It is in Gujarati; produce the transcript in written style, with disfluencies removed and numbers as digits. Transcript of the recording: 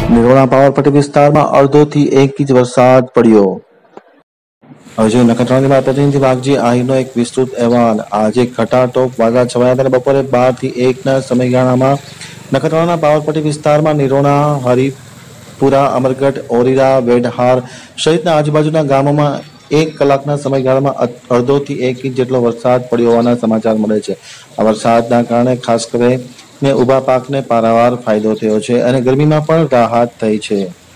નિરોણા પાવરપટ્ટી વિસ્તારમાં અડધોથી 1 ઇંચ વરસાદ પડ્યો. હવે જોઈએ નખત્રાણાની વાત પ્રતિનિધિ વાઘજી આહિરનો એક વિસ્તૃત અહેવાલ. આજે ઘટાટોપ વાદળા છવાયા હતા અને બપોરે 12 થી 1 સમયગાળામાં નખત્રાણાના પાવરપટ્ટી વિસ્તારમાં નિરોણા, હરિપુરા, અમરગઢ, ઓરીરા, વેઢહાર સહિતના આજુબાજુના ગામોમાં 1 કલાકના સમયગાળામાં અડધોથી 1 ઇંચ જેટલો વરસાદ પડ્યો હોવાના સમાચાર મળે છે. આ વરસાદના કારણે ખાસ કરીને ઊભા પાકને પારાવાર ફાયદો થયો છે અને ગરમીમાં પણ રાહત થઈ છે.